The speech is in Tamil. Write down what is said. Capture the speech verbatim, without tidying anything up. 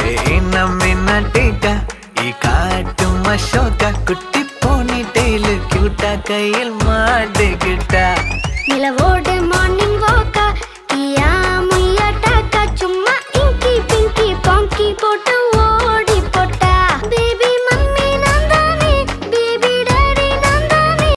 टीका काटुम अशोक कुटी पोनी टेल क्यूटा कैल माड गिटा निलवोड मान